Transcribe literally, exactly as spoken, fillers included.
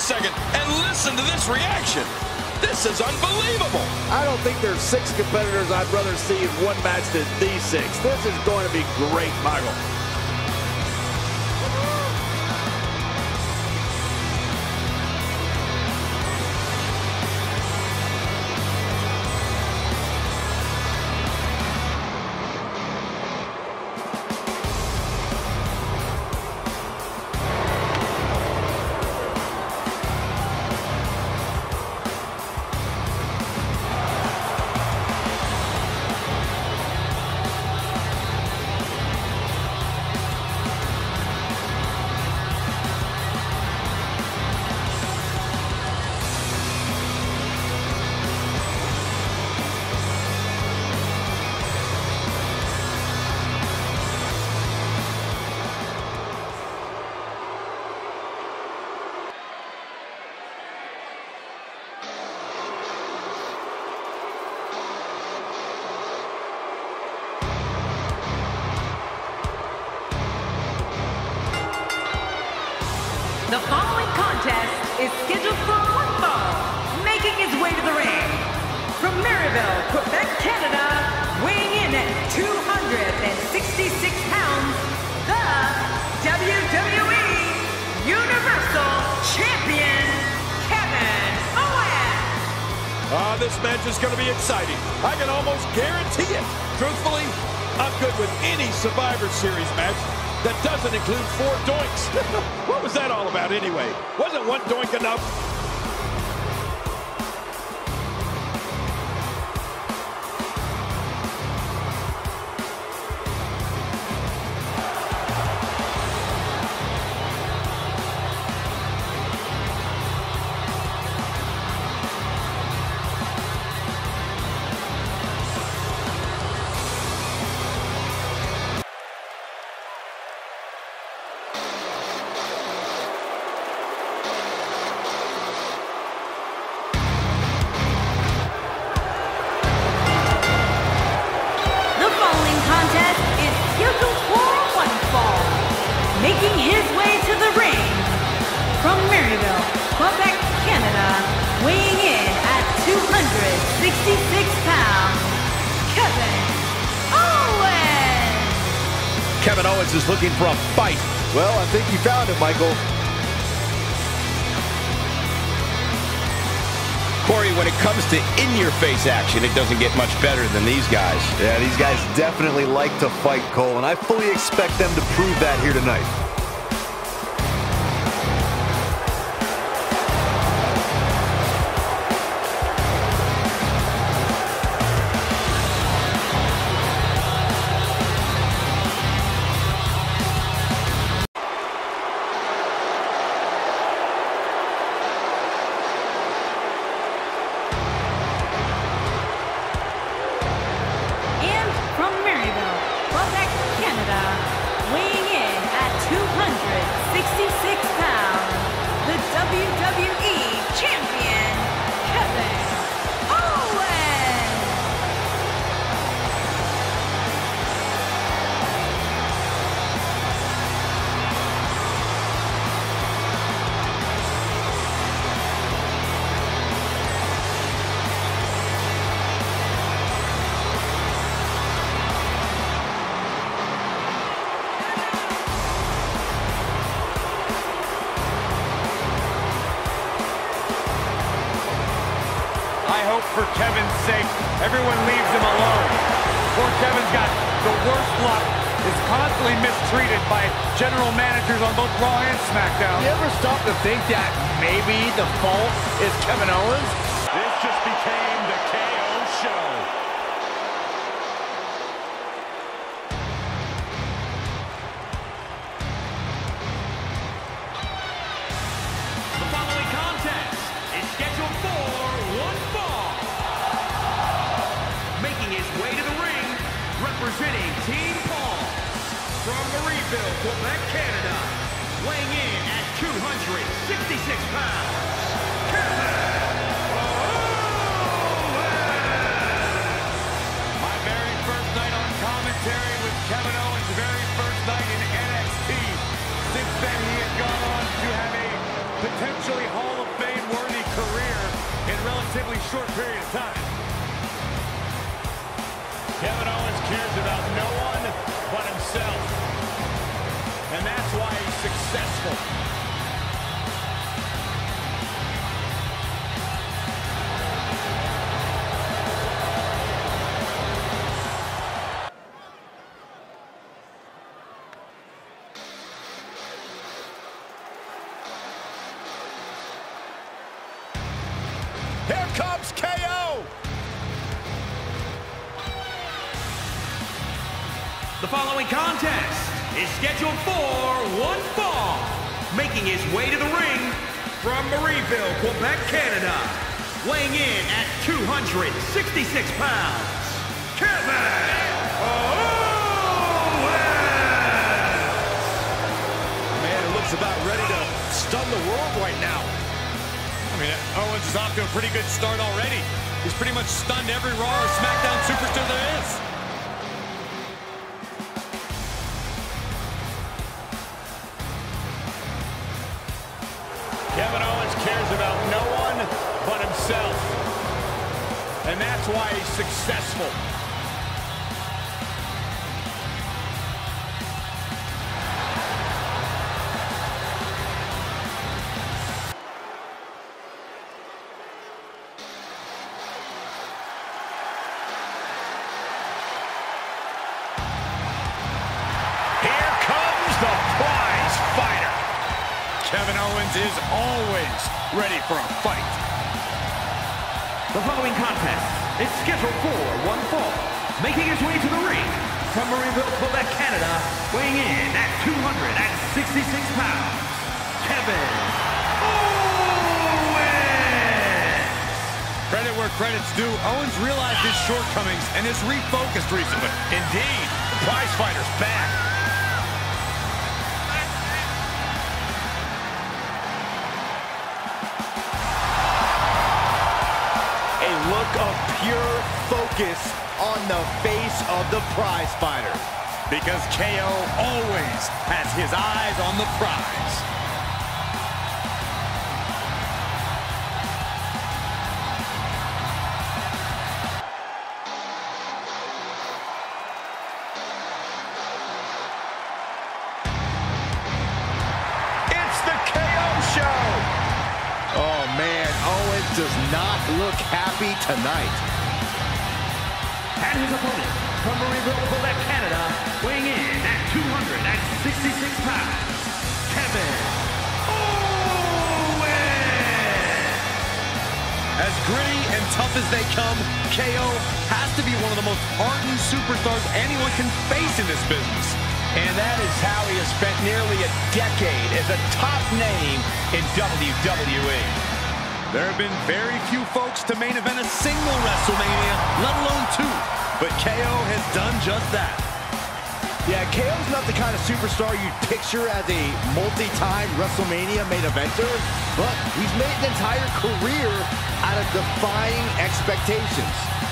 second, and listen to this reaction. This is unbelievable. I don't think there's six competitors I'd rather see in one match than these six. This is going to be great, Michael. The following contest is scheduled for one fall, making his way to the ring. From Maryville, Quebec, Canada, weighing in at two hundred sixty-six pounds, the W W E Universal Champion, Kevin Owens. Ah, uh, this match is going to be exciting. I can almost guarantee it. Truthfully, I'm good with any Survivor Series match that doesn't include four doinks. What was that all about anyway? Wasn't one doink enough? Making his way to the ring from Maryville, Quebec, Canada, weighing in at two hundred sixty-six pounds, Kevin Owens. Kevin Owens is looking for a fight. Well, I think you found it, Michael. Corey, when it comes to in-your-face action, it doesn't get much better than these guys. Yeah, these guys definitely like to fight, Cole, and I fully expect them to prove that here tonight. From Maryville, Quebec, Canada, weighing in at two hundred sixty-six pounds, the W W E Champion, Kevin Owens. I hope for Kevin's sake, everyone leaves him alone. Poor Kevin's got the worst luck, is constantly mistreated by general managers on both Raw and SmackDown. You ever stop to think that maybe the fault is Kevin Owens? This just became the K O show. The following contest is scheduled for one fall. Making his way to the ring, representing Team Paul, from Maryville, Quebec, Canada, weighing in at two hundred sixty-six pounds, Kevin Owens. My very first night on commentary with Kevin Owens' very first night in N X T. Since then, he has gone on to have a potentially Hall career in a relatively short period of time. Kevin Owens cares about no one but himself. And that's why he's successful. Here comes K O! The following contest is scheduled for one fall. Making his way to the ring from Marieville, Quebec, Canada. Weighing in at two hundred sixty-six pounds, Kevin Owens! Man, it looks about ready to stun the world right now. I mean, Owens is off to a pretty good start already. He's pretty much stunned every Raw or SmackDown superstar there is. Kevin Owens cares about no one but himself. And that's why he's successful. Here comes the prize fighter. Kevin Owens is always ready for a fight. The following contest is scheduled for one fall. Making his way to the ring from Marieville, Quebec, Canada, weighing in at two hundred sixty-six pounds, Kevin Owens! Credit where credit's due. Owens realized his shortcomings and has refocused recently. Indeed, the prize fighter's back. A look of pure focus on the face of the prize fighter. Because K O always has his eyes on the prize. It's the K O show. Oh man, Owens does not look happy tonight. And his opponent from Marieville, Quebec, Canada, weighing in at two hundred sixty-six pounds, Kevin Owens! As gritty and tough as they come, K O has to be one of the most hardened superstars anyone can face in this business. And that is how he has spent nearly a decade as a top name in W W E. There have been very few folks to main event a single WrestleMania, let alone two. But K O has done just that. Yeah, K O's not the kind of superstar you'd picture as a multi-time WrestleMania main eventer, but he's made an entire career out of defying expectations.